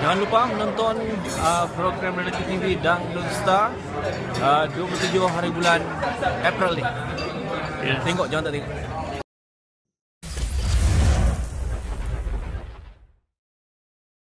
Jangan lupa menonton program reality TV Dangdut Star 27 hari bulan April ni. Tengok, jangan tak tengok.